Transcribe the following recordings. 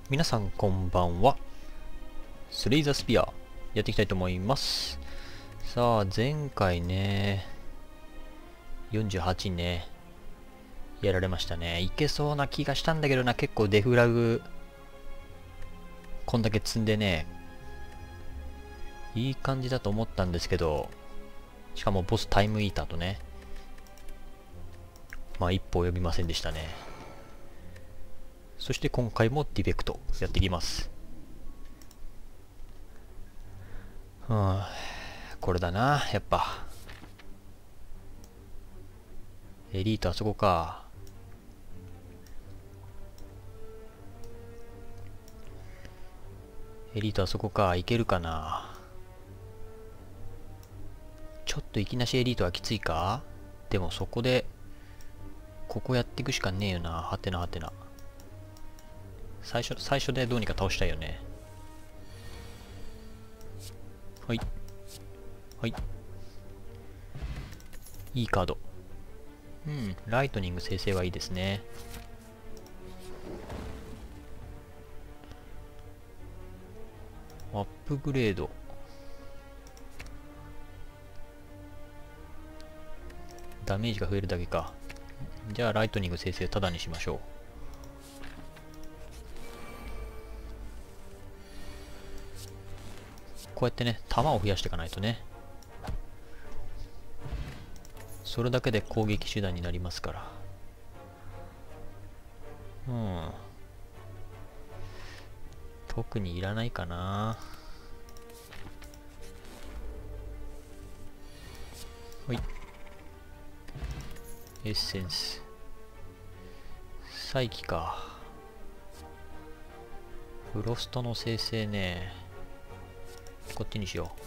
皆さんこんばんは。スレイザースピアやっていきたいと思います。さあ前回ね48ねやられましたね。いけそうな気がしたんだけどな。結構デフラグこんだけ積んでね、いい感じだと思ったんですけど、しかもボスタイムイーターとね、まあ一歩及びませんでしたね。そして今回もディフェクトやっていきます。これだな、やっぱ。エリートあそこか。エリートあそこか。いけるかな。ちょっといきなしエリートはきついか。でもそこで、ここやっていくしかねえよな。はてなはてな。最初でどうにか倒したいよね。はい。はい。いいカード。ライトニング生成はいいですね。アップグレード。ダメージが増えるだけか。じゃあライトニング生成タダにしましょう。こうやってね、弾を増やしていかないとね。それだけで攻撃手段になりますから。特にいらないかな。はい。エッセンス。再起か。フロストの生成ね。こっちにしよ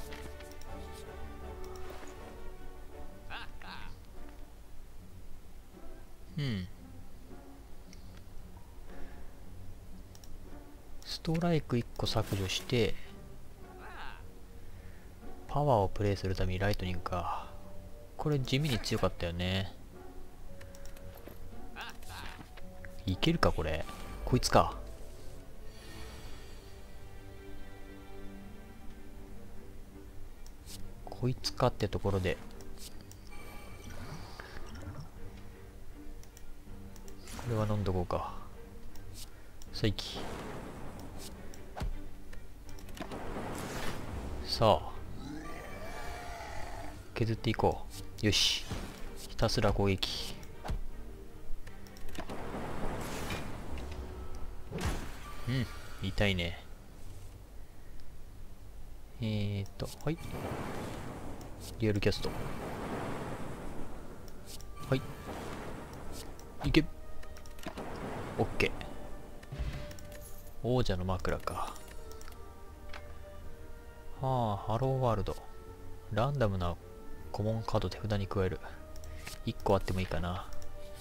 う。ストライク1個削除して、パワーをプレイするためにライトニングか。これ地味に強かったよね。いけるかこれ。こいつか。こいつかってところで。これは飲んどこうか。再起。さあ。削っていこう。よし。ひたすら攻撃。痛いね。はい。リアルキャスト。はい。いけ。オッケー。王者の枕か。はあ、ハローワールド。ランダムなコモンカード手札に加える。1個あってもいいかな。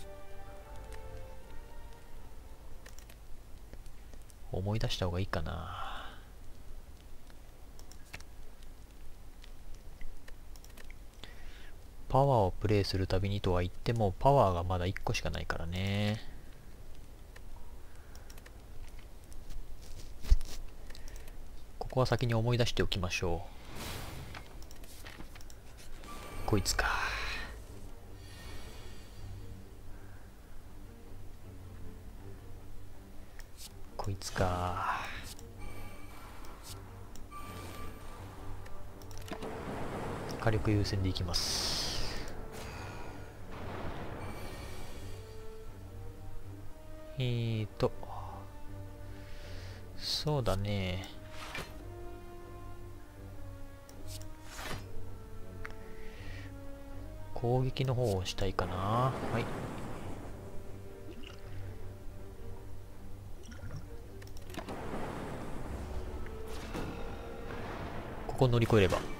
思い出した方がいいかな。パワーをプレイするたびにとは言っても、パワーがまだ1個しかないからね。ここは先に思い出しておきましょう。こいつか。こいつか。火力優先でいきます。そうだね。攻撃の方をしたいかな。はい。ここ乗り越えれば。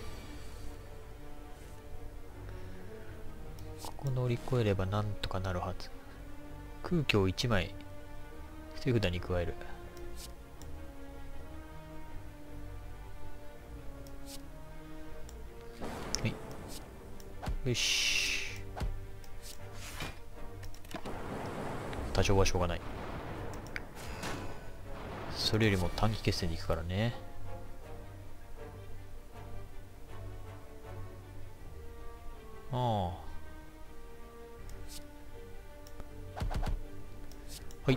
ここ乗り越えればなんとかなるはず。空虚を1枚手札に加える。はい。よし。多少はしょうがない。 それよりも短期決戦でいくからね。ああ。はい。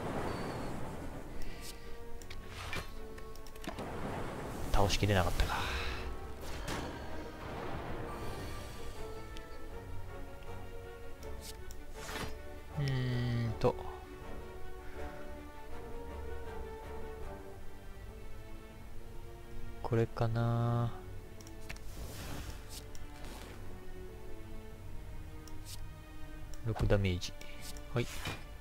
倒しきれなかったか。これかな。6ダメージ。はい。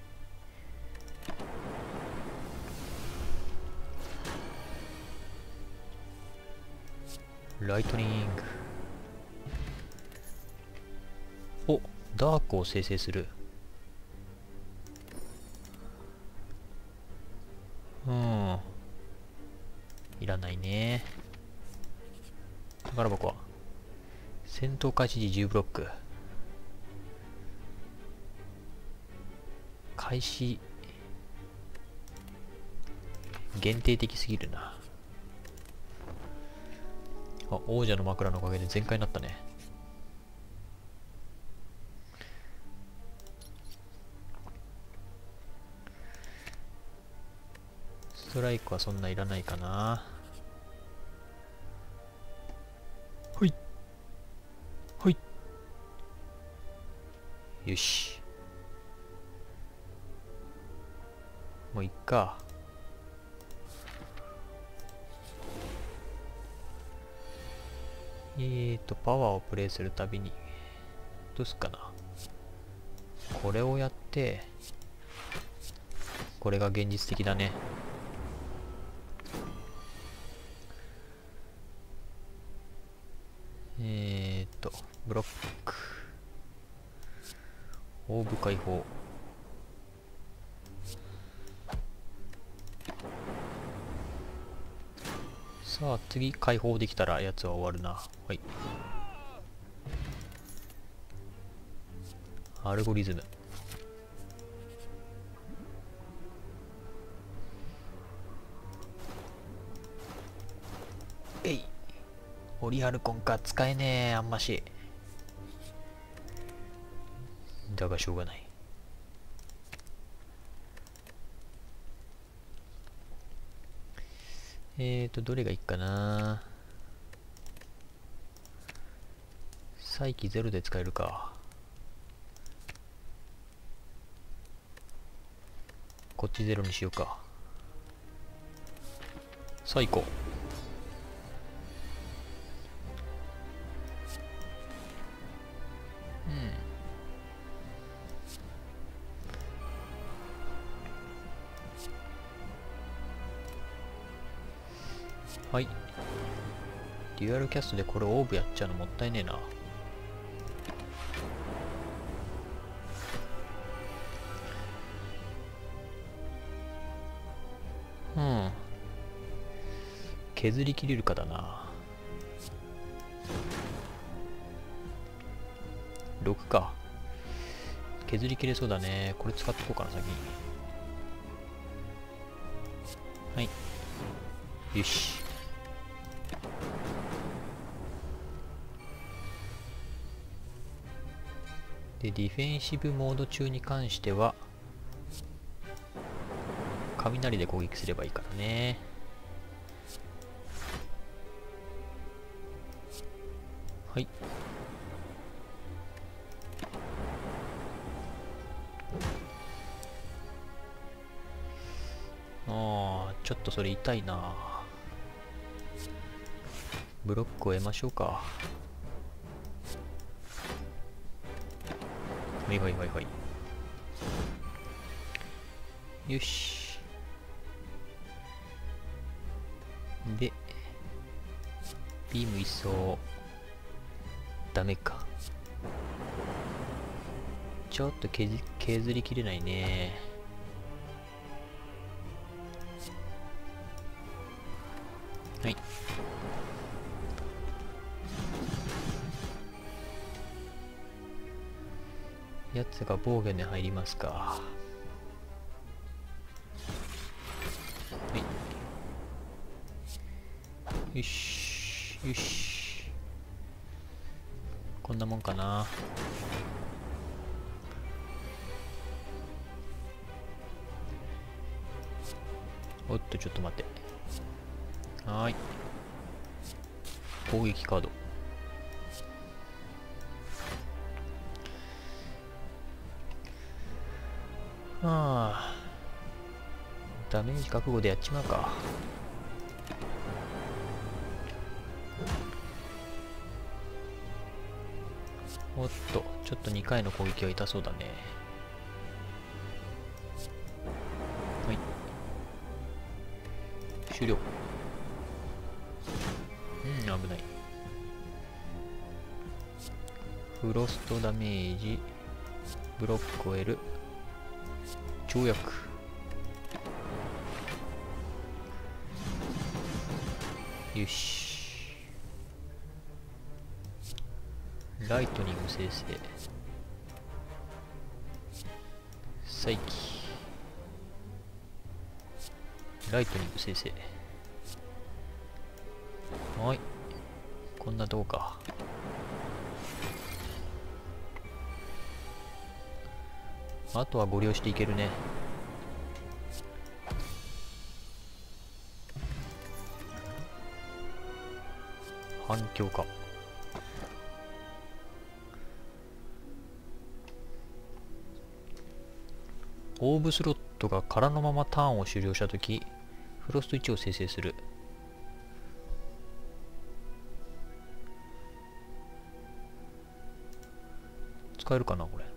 ライトニング。お、ダークを生成する。いらないね。宝箱は戦闘開始時10ブロック。開始限定的すぎるな。あ、王者の枕のおかげで全開になったね。ストライクはそんないらないかな。ほいほい。よし、もういっか。パワーをプレイするたびにどうすっかな。これをやって、これが現実的だね。ブロックオーブ解放。さあ次解放できたらやつは終わるな。はい。アルゴリズム。えい。オリアルコンか使えねえ、あんまし。だがしょうがない。どれがいいかな。再起ゼロで使えるか。こっちゼロにしようか。さあ行こう。はい。デュアルキャストでこれオーブやっちゃうのもったいねえな。削り切れるかだな。6か。削り切れそうだね。これ使っていこうかな、先に。はい。よし。で、ディフェンシブモード中に関しては、雷で攻撃すればいいからね。はい。ちょっとそれ痛いな。ブロックを得ましょうか。はいはいはいはい。よし。で、ビーム一掃。ダメか。ちょっと削りきれないね。はい。やつが防御に入りますか。はい。 よしよし、こんなもんかな。おっと、ちょっと待って。はーい、攻撃カード。ああ、ダメージ覚悟でやっちまうか。おっと、ちょっと2回の攻撃は痛そうだね。はい、終了。危ない。フロストダメージ、ブロックを得る、跳躍。よし、ライトニング生成、再起、ライトニング生成。はい、こんなとこか。あとはご利用していけるね。反響か。オーブスロットが空のままターンを終了したとき、フロスト1を生成する。使えるかなこれ。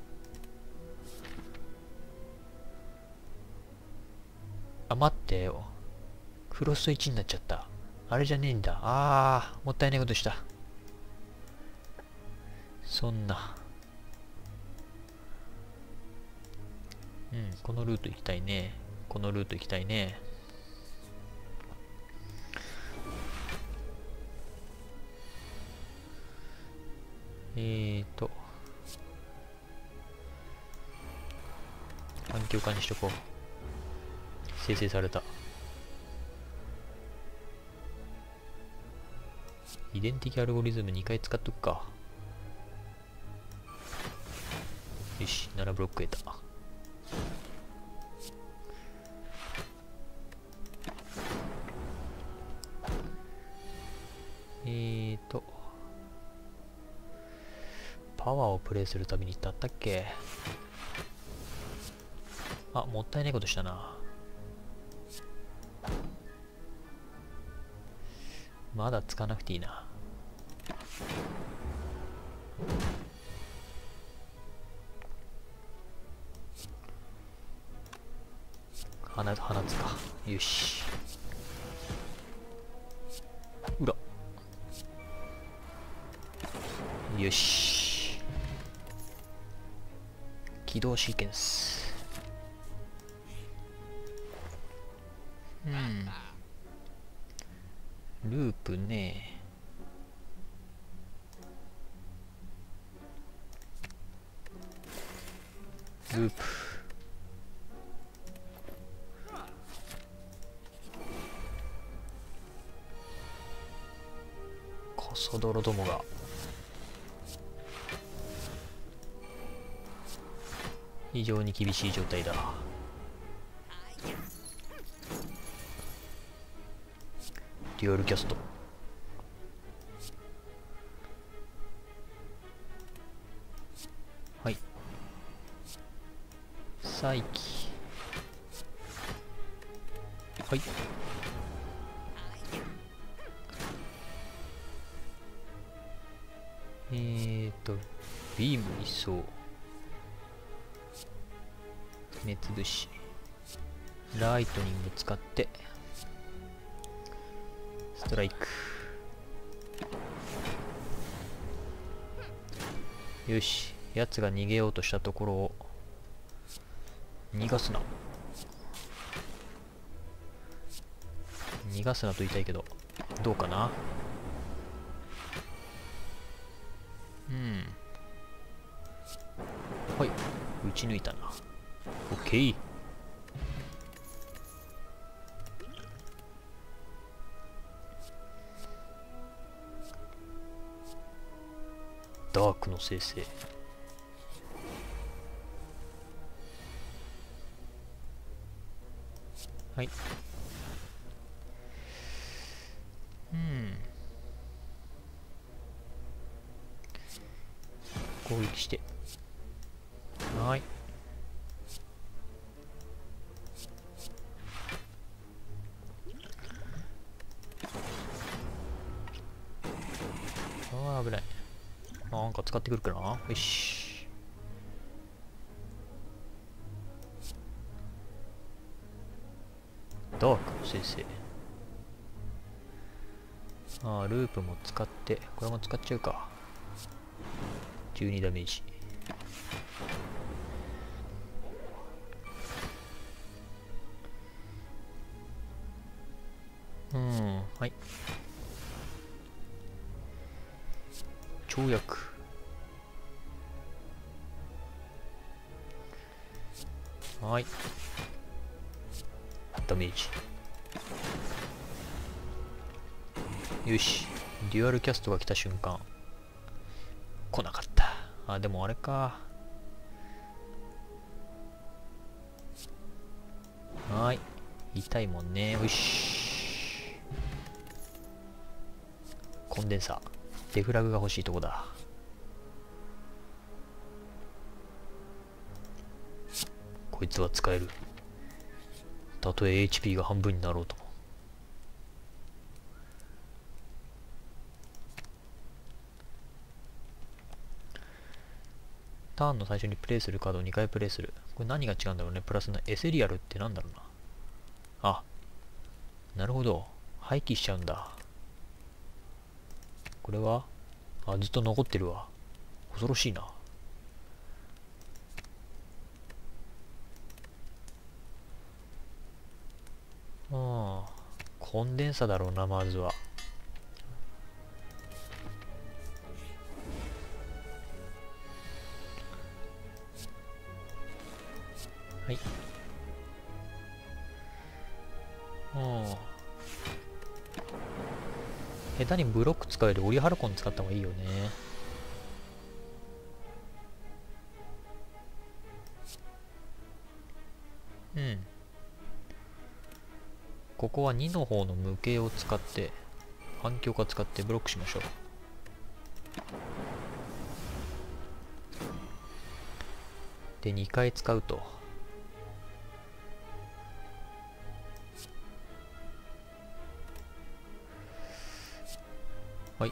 あ、待ってよ。フロスト1になっちゃった。あれじゃねえんだ。あー、もったいないことした。そんな。このルート行きたいね。このルート行きたいね。環境化にしとこう。生成された。遺伝的アルゴリズム2回使っとくか。よし、7ブロック得た。パワーをプレイするたびにってあったっけ。あ、もったいないことしたな。まだつかなくていいな。放つか。よし。裏。よし。起動シーケンス。ループね。ループ。コソ泥どもが。非常に厳しい状態だ。デュアルキャスト。はい。再起。はい。ビーム一掃。目つぶし。ライトニング使って、ストライク。よし、やつが逃げようとしたところを逃がすな。逃がすなと言いたいけど、どうかな。はい、撃ち抜いたな。オッケー。 ダークの生成。はい。攻撃して。はい。ああ、危ない。なんか使ってくるかな。よし。ダークの生成。ああ、ループも使って、これも使っちゃうか。12ダメージ。はい。跳躍。はい。ダメージ。よし。デュアルキャストが来た瞬間。来なかった。あ、でもあれか。はい。痛いもんね。よし。コンデンサー。デフラグが欲しいとこだ。こいつは使える。たとえ HP が半分になろうとも。ターンの最初にプレイするカードを2回プレイする。これ何が違うんだろうね。プラスのエセリアルってなんだろうな。あ、なるほど。廃棄しちゃうんだ。これはあ、ずっと残ってるわ。恐ろしいな。コンデンサだろうな、まずは。はい。下手にブロック使うよりオリハルコン使った方がいいよね。ここは2の方の無形を使って、反響化使ってブロックしましょう。で、2回使うと。はい。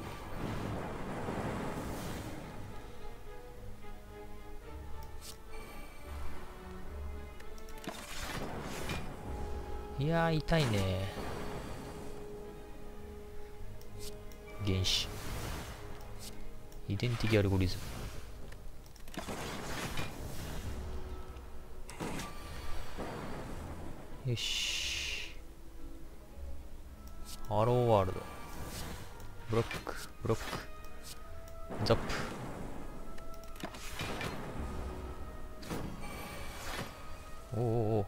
いやー、痛いね。原子。遺伝的アルゴリズム。よし。ハローワールド。ブロック、ブロック。ザップ。おーお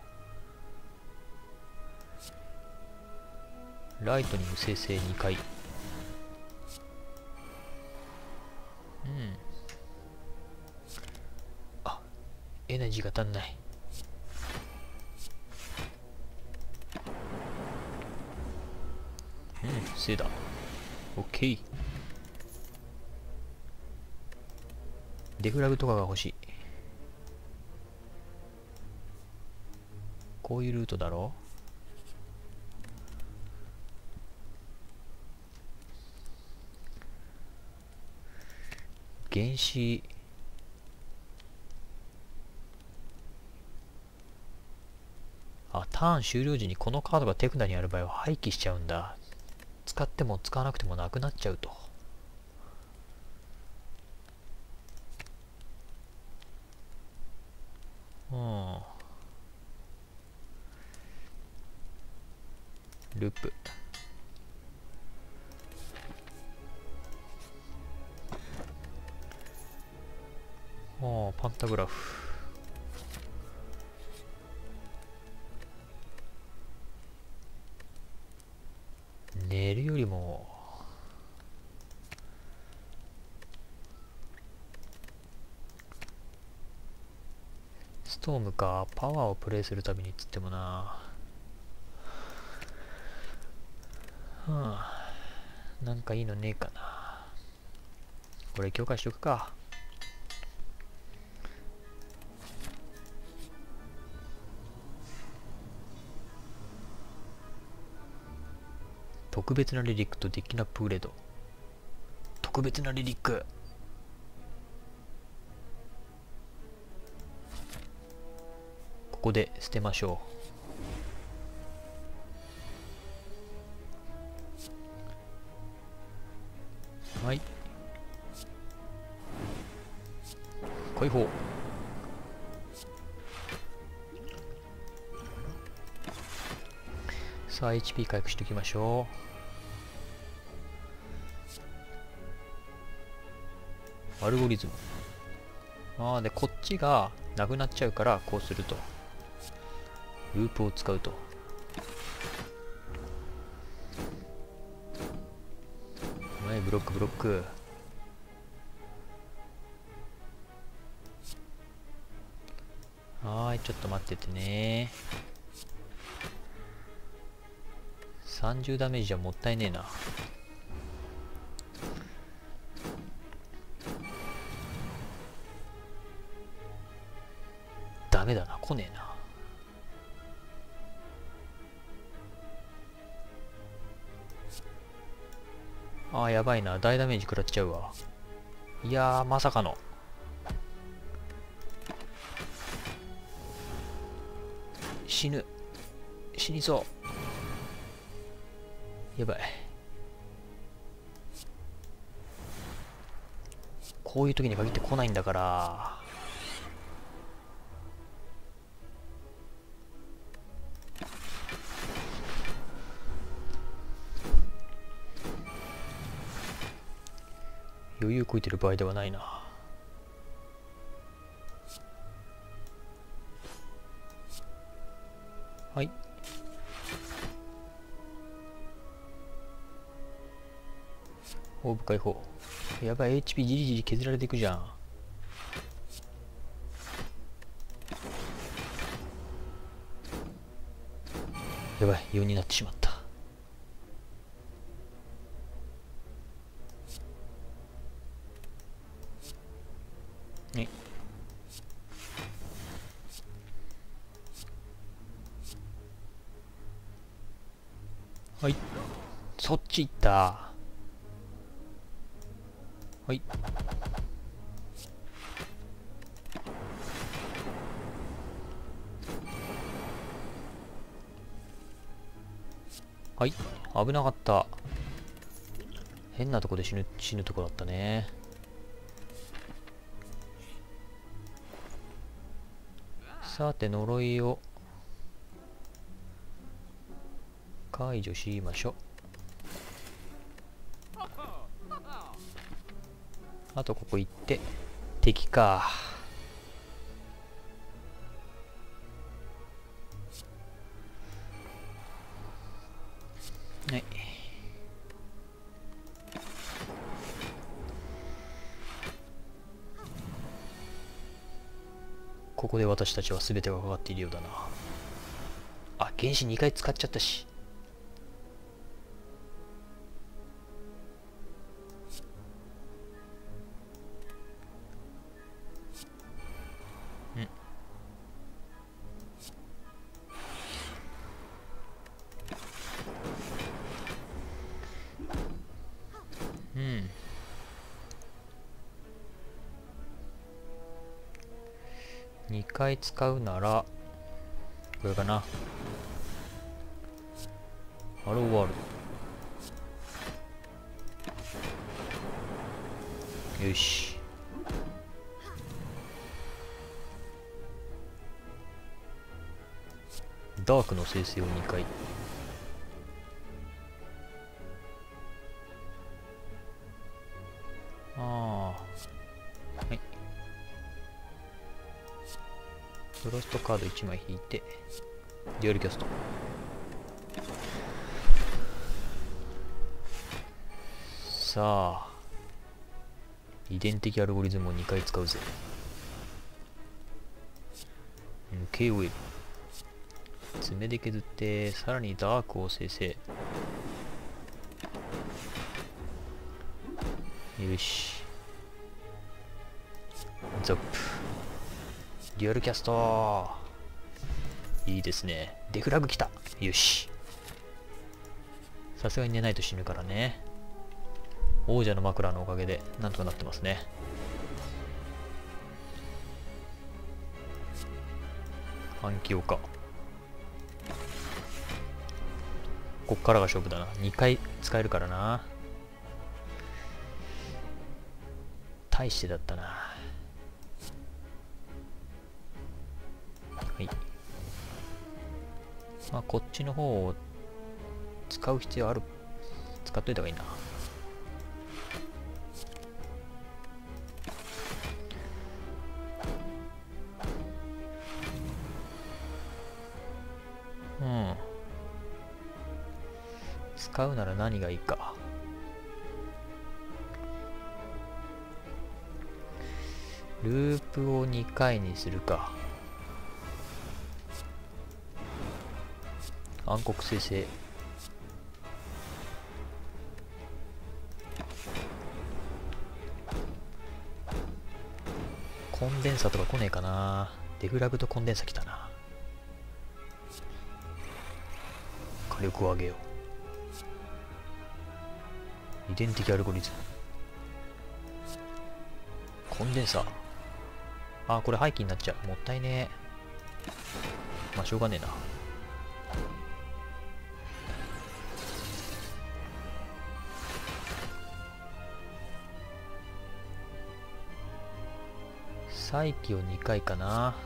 ー。ライトニング生成2回。あ、エナジーが足んない。せいだ。オッケー。デフラグとかが欲しい。こういうルートだろ。原子。あ、ターン終了時にこのカードが手札にある場合は廃棄しちゃうんだ。使っても使わなくてもなくなっちゃうと。ループ。パンタグラフ。寝るよりもストームか。パワーをプレイするたびにっつってもな。なんかいいのねえかな。これ強化しとくか。特別なリリックとデッキナップグレード。特別なリリック。ここで捨てましょう。はい。解放。さあ HP 回復しておきましょう。アルゴリズム。でこっちがなくなっちゃうからこうすると。ループを使うと。はい、ブロックブロック。ちょっと待っててね。30ダメージじゃもったいねえな。ダメだな、来ねえな。やばいな、大ダメージ食らっちゃうわ。いやー、まさかの。死にそう。やばい。こういう時に限って来ないんだから。余裕こいてる場合ではないな。はい。オーブ解放。やばい、HP じりじり削られていくじゃん。やばい、4になってしまった。はい。はい。そっち行った。はい。はい。危なかった。変なとこで死ぬとこだったね。さて、呪いを解除しましょう。あとここ行って敵か。はい。ここで私たちは全てがかかっているようだな。原子2回使っちゃったし。2回使うならこれかな。ハローワールド。よし。ダークの生成を2回。はい。フロストカード1枚引いてデュアルキャスト。さあ遺伝的アルゴリズムを2回使うぜ。 KOL。爪で削って、さらにダークを生成。よし。ゾップ。デュアルキャスト。いいですね。デフラグ来た。よし。さすがに寝ないと死ぬからね。王者の枕のおかげでなんとかなってますね。反響か。こっからが勝負だな。2回使えるからな。大してだったな。はい。まあこっちの方を使う必要ある。使っといた方がいいな。うん。使うなら何がいいか。ループを2回にするか。暗黒生成。コンデンサとか来ねえかな。デフラグとコンデンサ来たな。火力を上げよう。遺伝的アルゴリズム。コンデンサ。あー、これ廃棄になっちゃう。もったいねえ。まあしょうがねえな。再起を2回かな。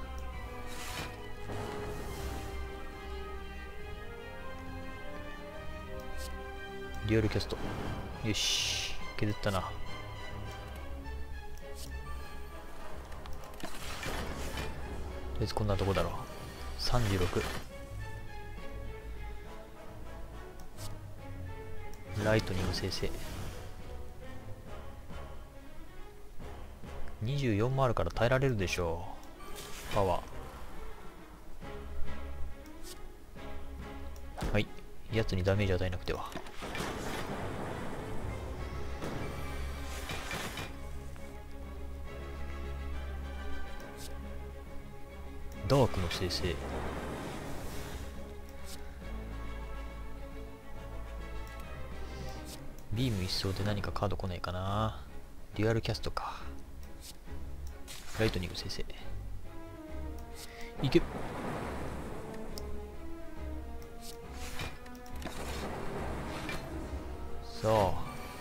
デュアルキャスト。よし。削ったな。とりあえずこんなとこだろう。36。ライトニング生成。24もあるから耐えられるでしょう。パワー。はい。やつにダメージ与えなくては。ダークの生成。ビーム一掃で何かカード来ないかな。デュアルキャストか。ライトニング生成。いけ。さあ。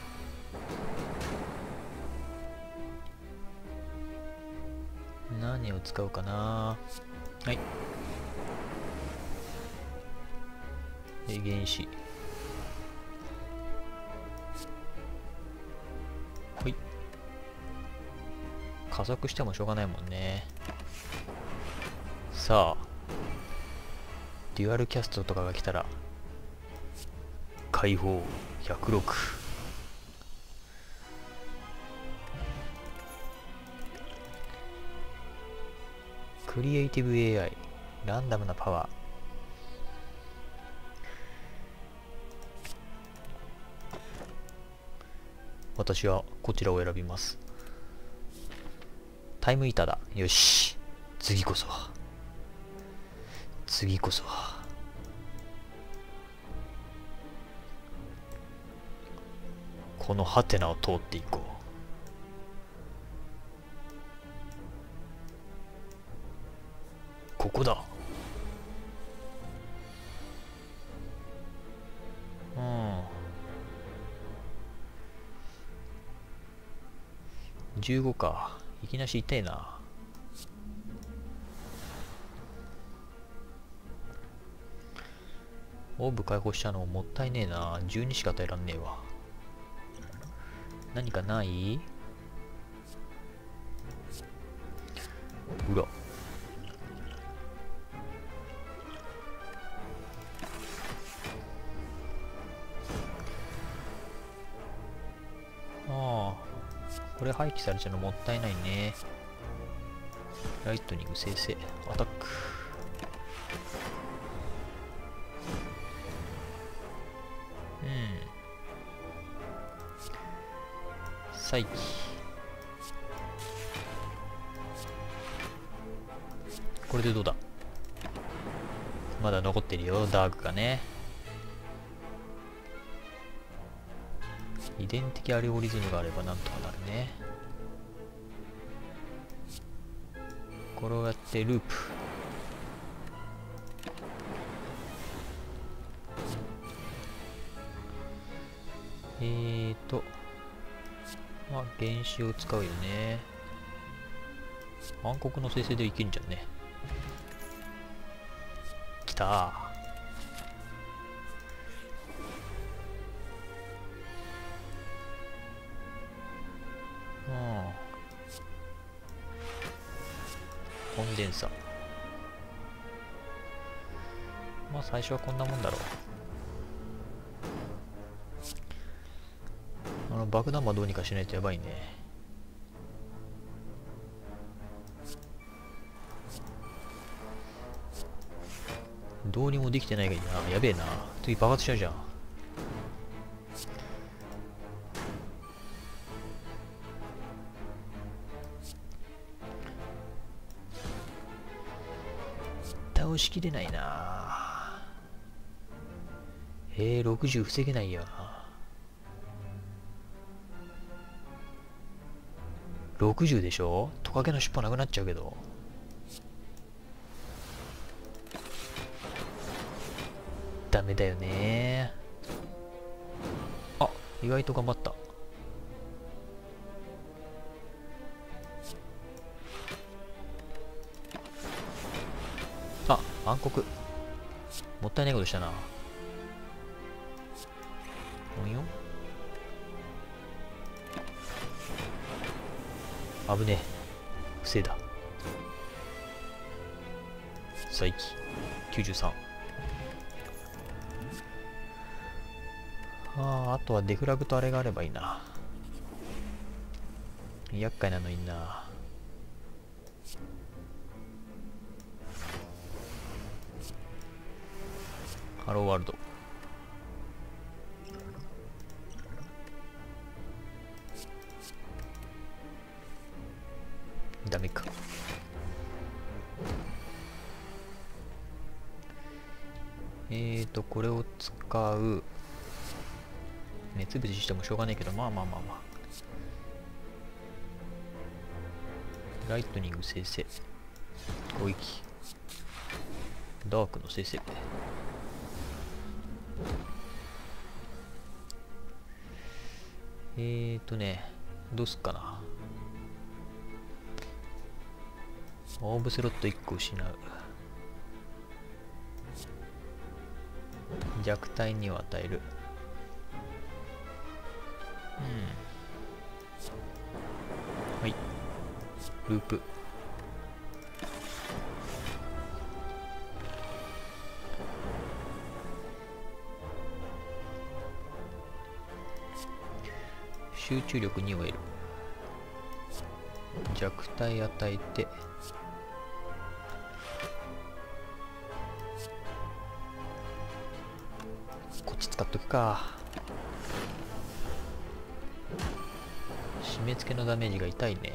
何を使うかな。はい。で、原子。はい。加速してもしょうがないもんね。さあ。デュアルキャストとかが来たら、解放106。クリエイティブ AI。ランダムなパワー。私はこちらを選びます。タイムイーターだ。よし。次こそは。次こそは。このハテナを通っていこう。ここだ。うん。15か。いきなし痛いな。オーブ解放したのもったいねえな。12しか与えらんねえわ。何かない？裏。ああ。これ廃棄されちゃうのもったいないね。ライトニング生成。アタック。 再起。これでどうだ。まだ残ってるよ、ダークがね。遺伝的アルゴリズムがあればなんとかなるね。転がってループ。まあ原子を使うよね。暗黒の生成でいけるんじゃんね。きたー。コンデンサ。まあ最初はこんなもんだろう。爆弾魔どうにかしないとやばいね。どうにもできてないがいいな。やべえな。次爆発しちゃうじゃん。倒しきれないな。60防げないよな。60でしょ。トカゲの尻尾なくなっちゃうけど。ダメだよね。あ、意外と頑張った。あ、暗黒。もったいないことしたな。ほんよ。危ねえ。防いだ。再起。93。あとはデフラグとあれがあればいいな。厄介なのいいな。ハローワールド。ダメか。これを使う。目つぶししてもしょうがないけど、まあまあまあまあ。ライトニング生成。攻撃。ダークの生成。どうすっかな。オーブスロット1個失う。弱体にを与える。はい。ループ。集中力2を得る。弱体与えて。こっち使っとくか。締め付けのダメージが痛いね。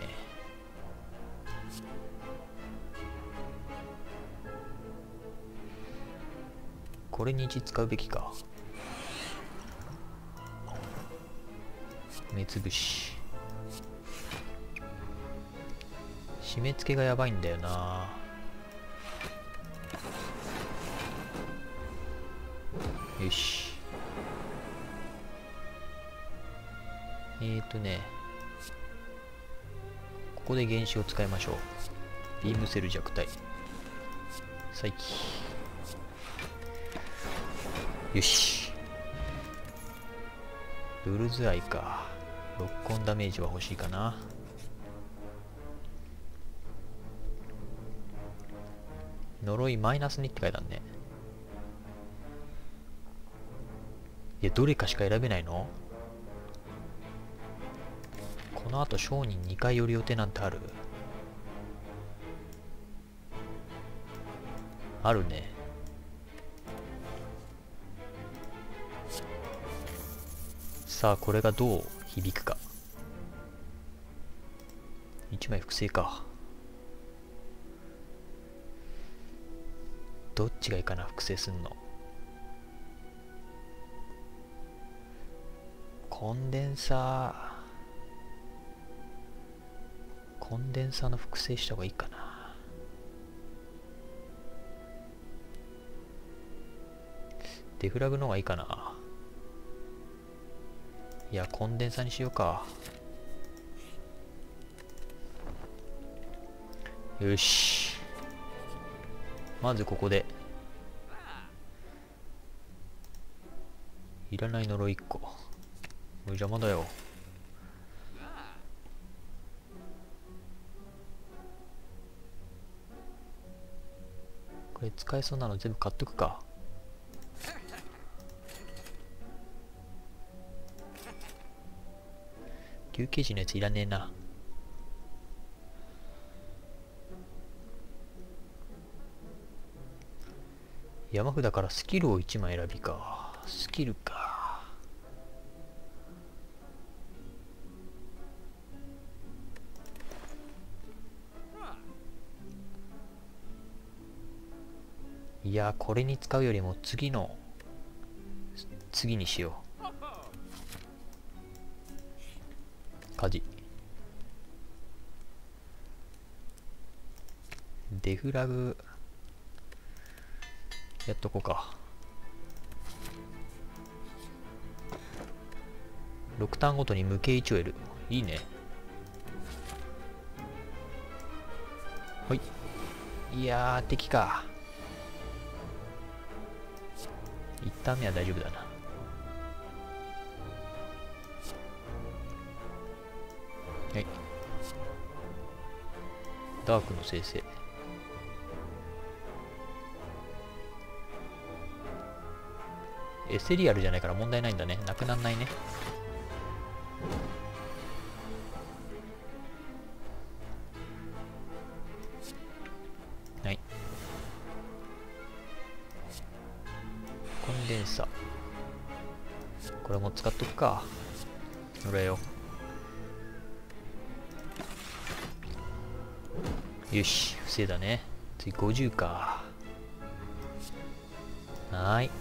これに1使うべきか。目つぶし。締め付けがやばいんだよな。よし。ここで原子を使いましょう。ビームセル弱体。再起。よし。ルルズアイか。ロックオンダメージは欲しいかな。呪いマイナス2って書いてあるね。いや、どれかしか選べないの？この後商人2回寄る予定なんてある？あるね。さあ、これがどう響くか。 1枚複製か。どっちがいいかな、複製すんの。コンデンサーの複製した方がいいかな。デフラグの方がいいかな。いや、コンデンサーにしようか。よし。まずここでいらない呪い1個。もう邪魔だよ。これ使えそうなの全部買っとくか。休憩時のやついらねえな。山札からスキルを1枚選びか。スキルか。いや、これに使うよりも次にしよう。火事。デフラグやっとこうか。6ターンごとに無形1を得る。いいね。はい。いやー、敵か。1ターン目は大丈夫だな。はい。ダークの生成。エセリアルじゃないから問題ないんだね。なくなんないね。はい。コンデンサ。これも使っとくか。乗れよ。よし、不正だね。次50か。はーい。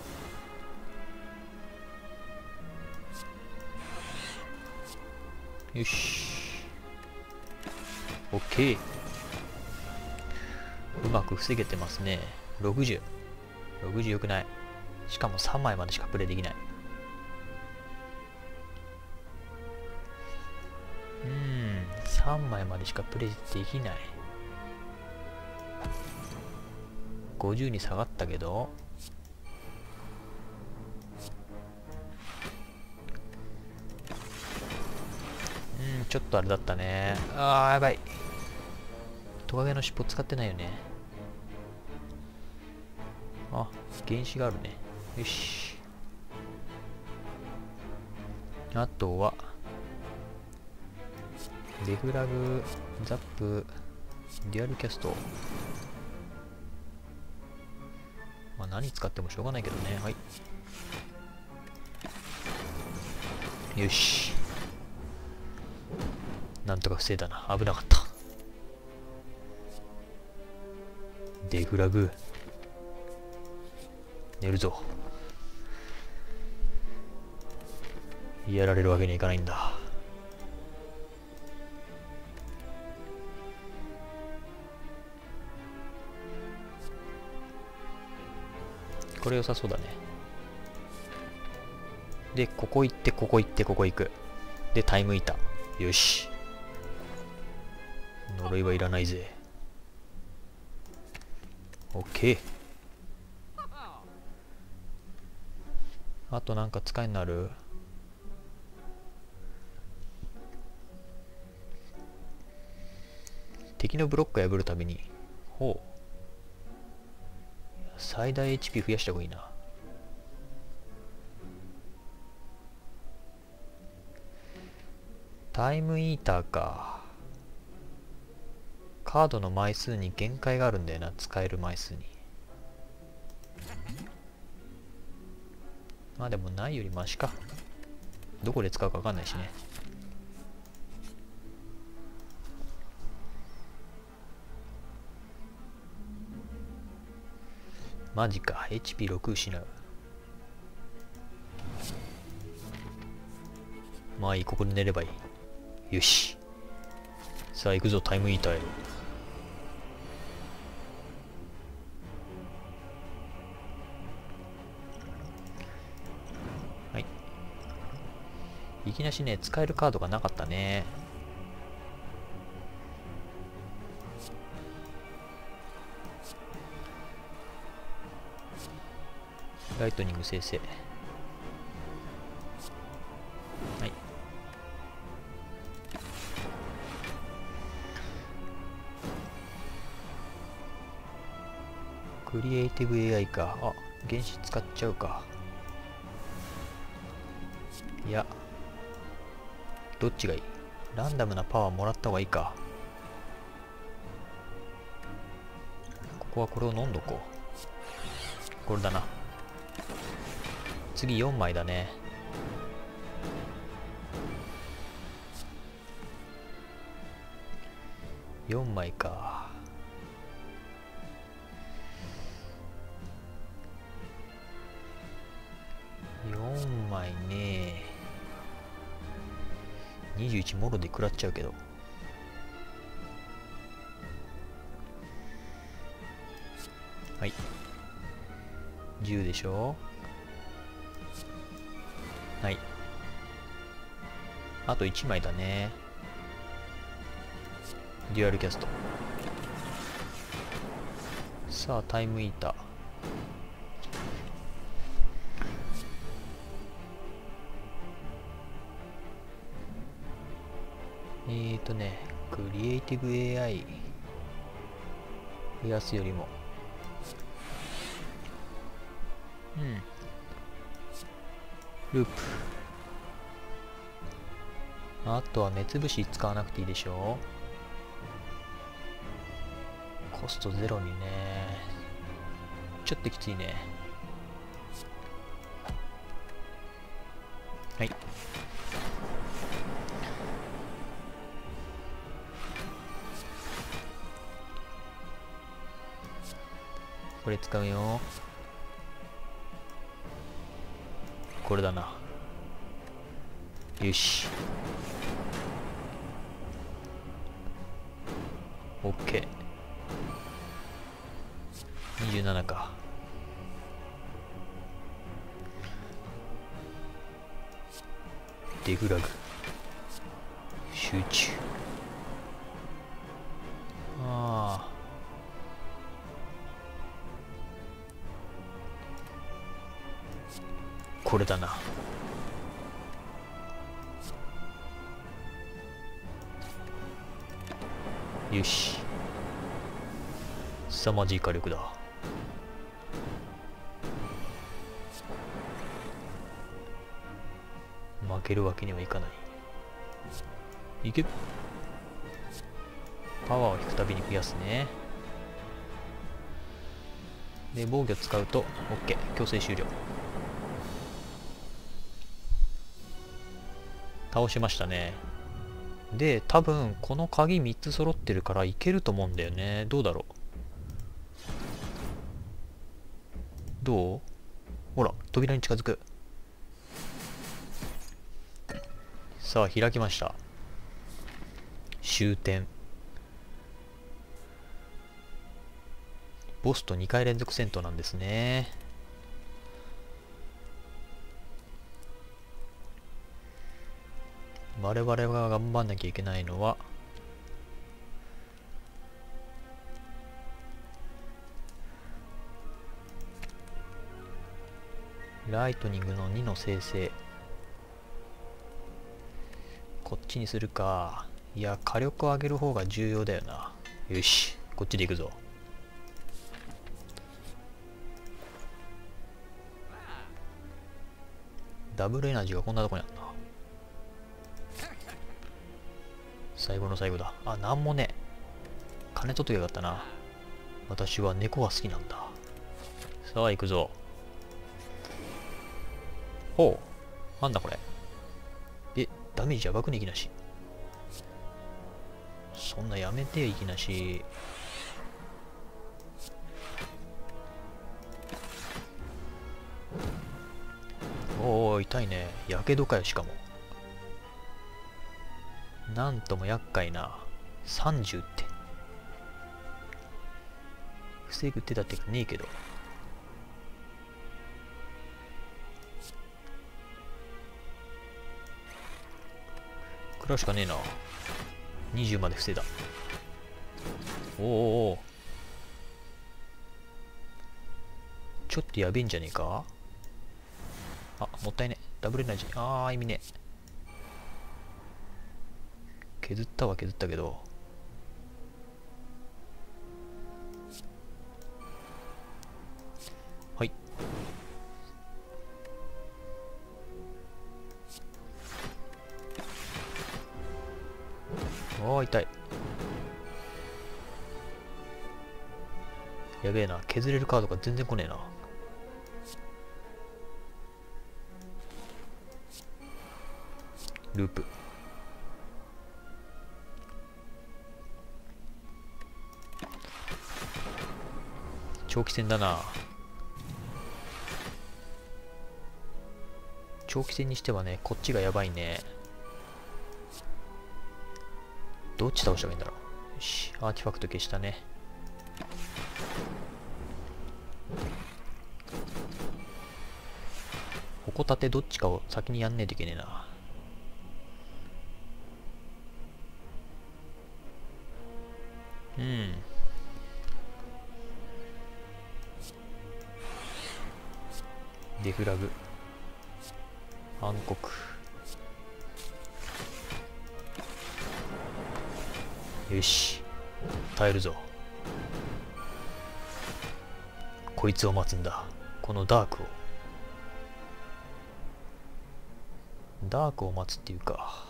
よし。OK。うまく防げてますね。60。60よくない。しかも3枚までしかプレイできない。3枚までしかプレイできない。50に下がったけど、ちょっとあれだったね。あー、やばい。トカゲの尻尾使ってないよね。あ、原子があるね。よし。あとは、レグラグ、ザップ、デュアルキャスト。まあ何使ってもしょうがないけどね。はい。よし。なんとか防いだな。危なかった。デフラグ。寝るぞ。やられるわけにはいかないんだ。これ良さそうだね。で、ここ行って、ここ行って、ここ行く。で、タイムイーター。よし。呪いはいらないぜ。OK。あとなんか使いになる？敵のブロックを破るために。ほう。最大 HP 増やした方がいいな。タイムイーターか。カードの枚数に限界があるんだよな。使える枚数に。まあでもないよりマシか。どこで使うかわかんないしね。 マジか。HP6 失う。まあいい、ここで寝ればいい。よし。さあ行くぞ、タイムイーターへ。はい。いきなしね、使えるカードがなかったね。ライトニング生成。はい。クリエイティブ AI か。あ、原子使っちゃうか。いや、どっちがいい？ランダムなパワーもらった方がいいか。ここはこれを飲んどこう。これだな。次4枚だね。4枚か。4枚ね。21もろで食らっちゃうけど。はい。10でしょ。はい。あと1枚だね。デュアルキャスト。さあ、タイムイーター。クリエイティブ AI 増やすよりも、ループ。あとは目つぶし使わなくていいでしょ。コストゼロにね。ちょっときついね。はい。これ使うよ。これだな。よし。OK。27か。デフラグ。集中。ああ。これだな。よし。凄まじい火力だ。負けるわけにはいかない。いけ。パワーを引くたびに増やすね。で、防御使うと OK。強制終了。倒しましたね。で、多分この鍵3つ揃ってるからいけると思うんだよね。どうだろう。どう？ほら、扉に近づく。さあ、開きました。終点。ボスと2回連続戦闘なんですね。我々が頑張んなきゃいけないのは、ライトニングの2の生成。こっちにするか。いや、火力を上げる方が重要だよな。よし、こっちで行くぞ。ダブルエナジーがこんなとこにあった。最後の最後だ。あ、なんもね。金取っときゃよかったな。私は猫が好きなんだ。さあ、行くぞ。ほう。なんだこれ。え、ダメージやばくね、いきなし。そんなやめてよ、いきなし。 痛いね。やけどかよ、しかも。なんとも厄介な。30って。防ぐ手だってかねえけど。食らうしかねえな。20まで防いだ。おーおーおー。ちょっとやべえんじゃねえか。あ、もったいね。ダブルエナジー。あー、意味ね。削ったは削ったけど。はい。あー、痛い。やべえな。削れるカードが全然来ねえな。ループ。長期戦だな。長期戦にしてはね、こっちがやばいね。どっち倒したらいいんだろう。よし、アーティファクト消したね。矛立てどっちかを先にやんねえといけねえな。うん。デフラグ。暗黒。よし。耐えるぞ。こいつを待つんだ。このダークを。ダークを待つっていうか。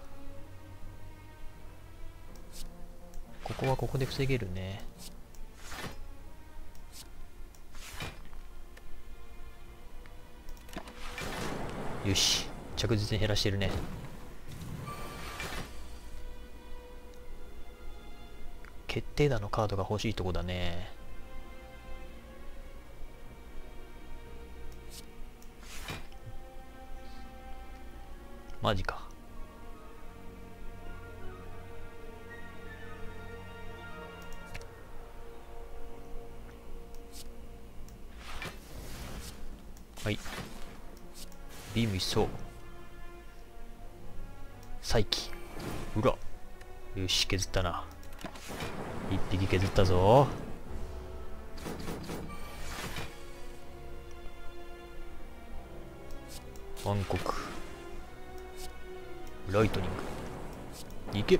ここはここで防げるね。よし。着実に減らしてるね。決定打のカードが欲しいとこだね。マジか。はい。ビーム一掃。再起。うら。よし、削ったな。一匹削ったぞ。暗黒。ライトニング。いけ。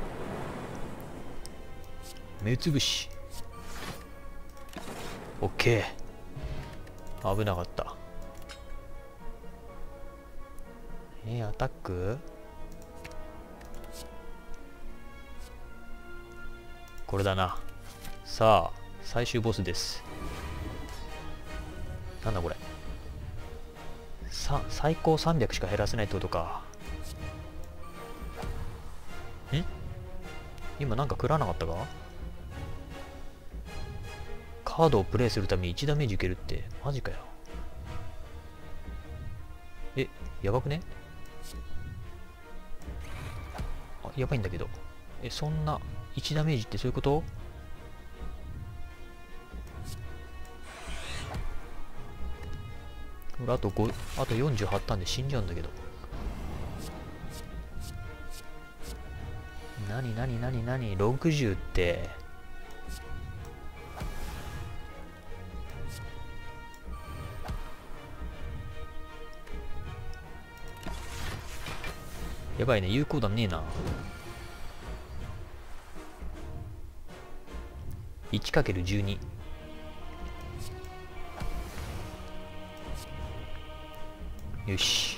目つぶし。オッケー。危なかった。アタック。これだな。さあ、最終ボスです。なんだこれ。最高300しか減らせないってことか。今なんか食らなかったか。カードをプレイするために1ダメージ受けるってマジかよ。やばくね。やばいんだけど。そんな1ダメージってそういうこと。俺あと48ターンで死んじゃうんだけど。何60って。やばいね、有効弾ねえな。1×12。よし。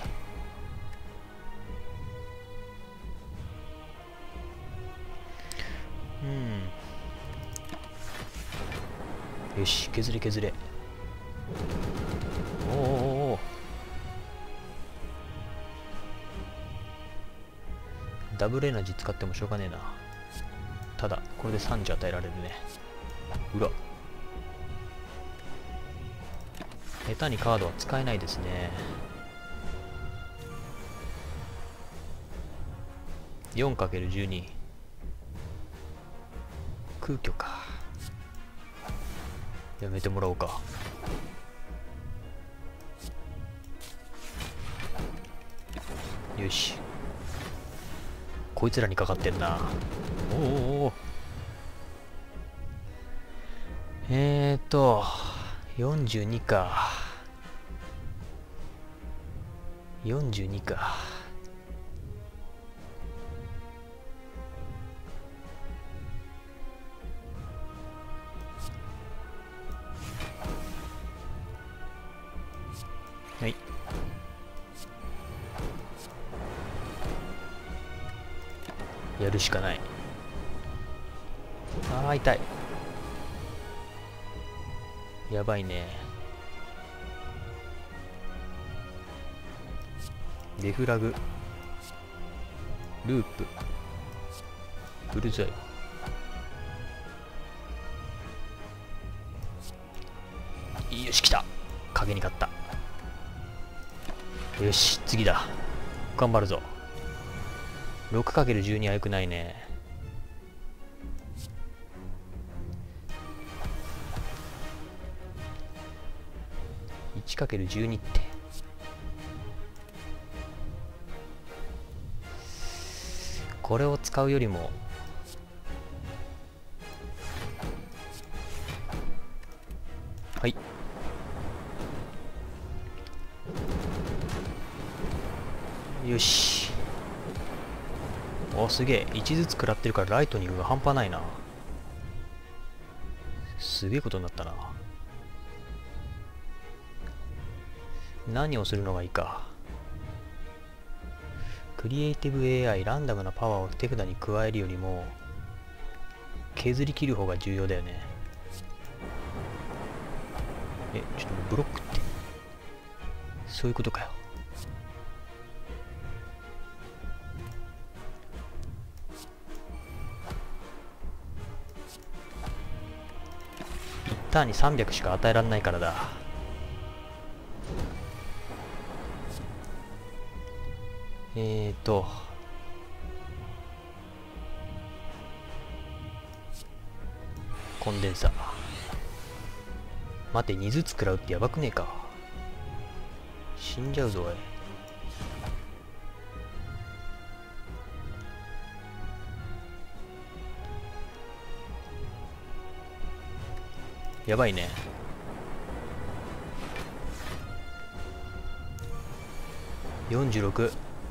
よし、削れ削れ。おお。ダブルエナジー使ってもしょうがねえな。ただ、これで30与えられるね。うら。下手にカードは使えないですね。 4×12。空虚か。やめてもらおうか。よし。こいつらにかかってんな。おおお。42か。42か。はい。やるしかない。ああ、痛い。やばいね。デフラグ。ループ。ブルズアイ。よし、来た。影に勝った。よし、次だ。頑張るぞ。6×12 は良くないね。1×12 って。これを使うよりも、はい。よし。お、すげえ。1ずつ食らってるからライトニングが半端ないな。すげえことになったな。何をするのがいいか。クリエイティブ AI、ランダムなパワーを手札に加えるよりも、削り切る方が重要だよね。ちょっとブロックって、そういうことかよ。1ターンに300しか与えられないからだ。コンデンサー。待て、2ずつ食らうってやばくねえか。死んじゃうぞ、おい。やばいね。46。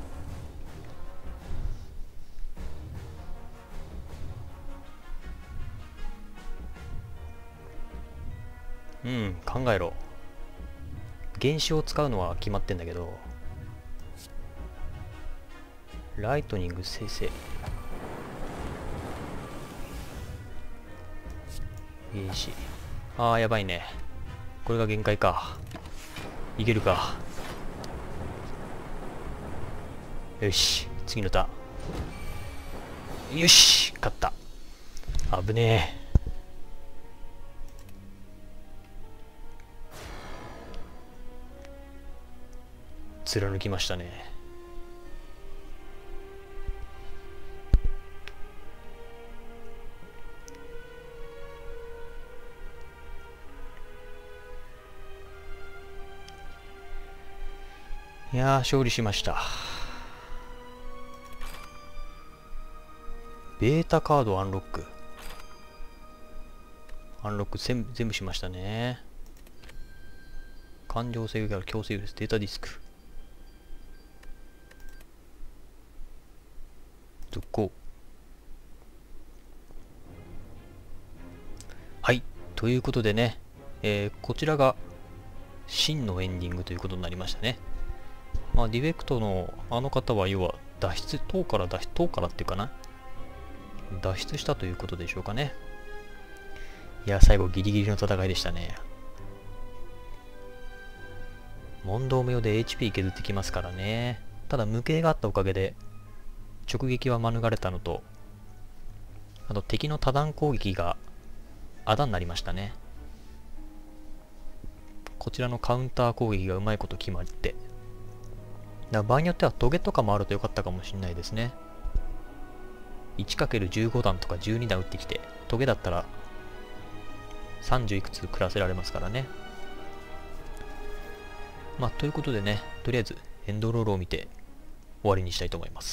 うん、考えろ。原子を使うのは決まってんだけど、ライトニング生成。原子。ああ、やばいね。これが限界か。いけるか。よし、次のターン。よし、勝った。危ねえ。貫きましたね。いやー、勝利しました。ベータカードアンロック。アンロック全部しましたね。感情制御から強制ウイルス、データディスク。続行。はい。ということでね、こちらが真のエンディングということになりましたね。まあ、ディフェクトのあの方は要は塔からっていうかな。脱出したということでしょうかね。いや、最後ギリギリの戦いでしたね。問答無用で HP 削ってきますからね。ただ無形があったおかげで直撃は免れたのと、あと敵の多段攻撃があだになりましたね。こちらのカウンター攻撃がうまいこと決まって、だから場合によってはトゲとかもあるとよかったかもしれないですね。 1×15 弾とか12弾撃ってきて、トゲだったら30いくつ食らせられますからね。まあ、ということでね、とりあえずエンドロールを見て終わりにしたいと思います。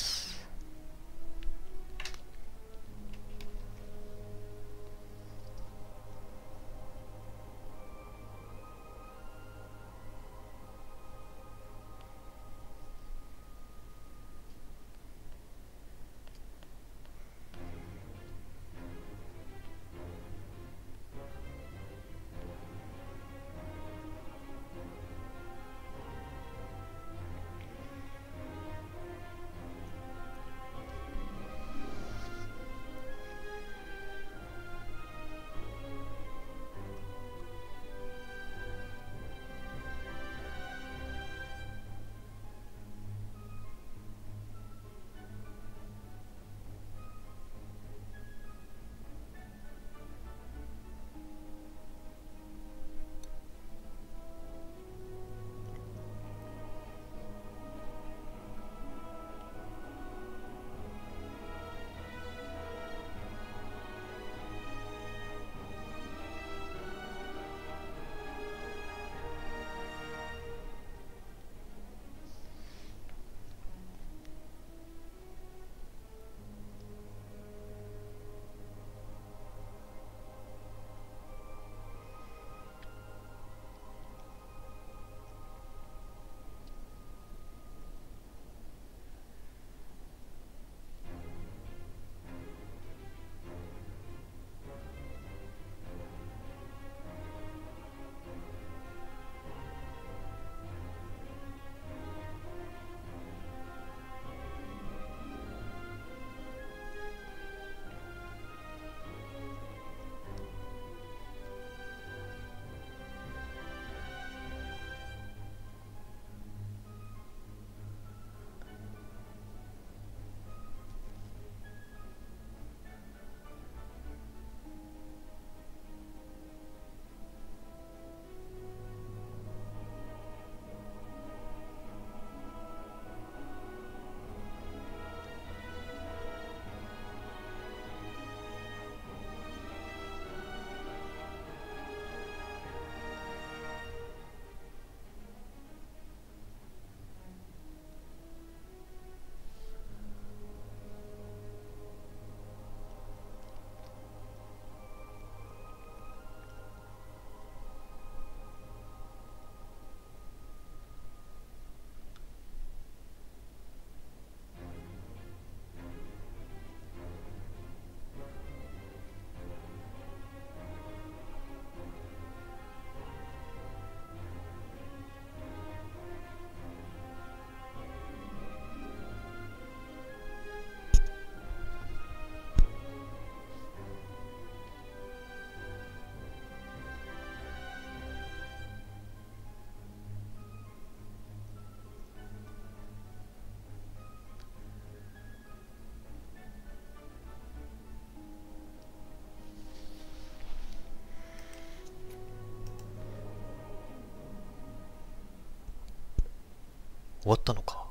終わったのか。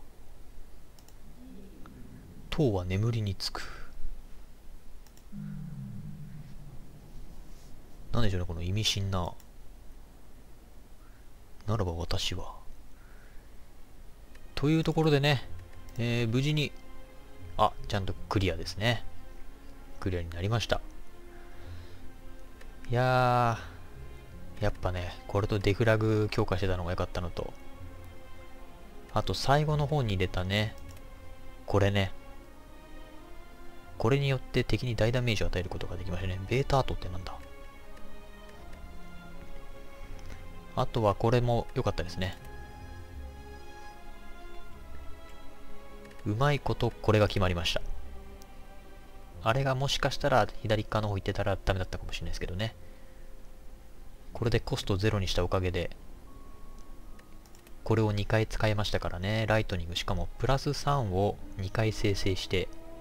塔は眠りにつく。なんでしょうね、この意味深な。ならば私は。というところでね、無事に、ちゃんとクリアですね。クリアになりました。いやー、やっぱね、これとデフラグ強化してたのが良かったのと、あと最後の方に入れたね、これね。これによって敵に大ダメージを与えることができましたね。ベータアートってなんだ。あとはこれも良かったですね。うまいことこれが決まりました。あれがもしかしたら左側の方行ってたらダメだったかもしれないですけどね。これでコストゼロにしたおかげで、これを2回使いましたからね。ライトニング、しかもプラス3を2回生成して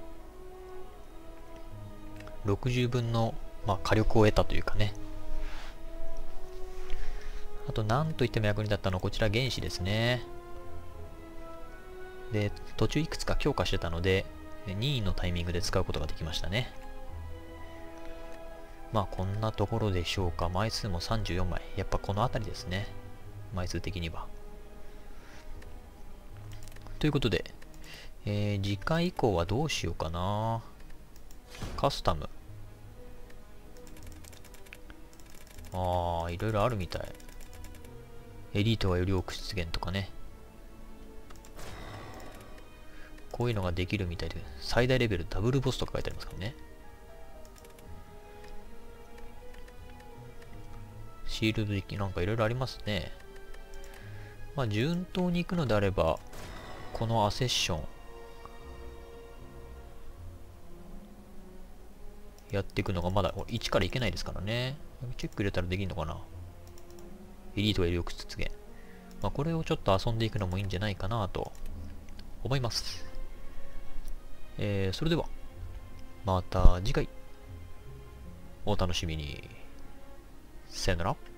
、60分の、火力を得たというかね。あと、なんといっても役に立ったのはこちら原子ですね。で、途中いくつか強化してたので、 任意のタイミングで使うことができましたね。まあこんなところでしょうか。枚数も34枚。やっぱこの辺りですね。枚数的には。ということで、次回以降はどうしようかな。カスタム。いろいろあるみたい。エリートはより多く出現とかね。こういうのができるみたいで、最大レベルダブルボスとか書いてありますからね。シールド的なんかいろいろありますね。まあ順当に行くのであれば、このアセッションやっていくのがまだ1からいけないですからね。チェック入れたらできるのかな。エリートはよりよく出現。まあこれをちょっと遊んでいくのもいいんじゃないかなと思います。それでは、また次回、お楽しみに。さよなら。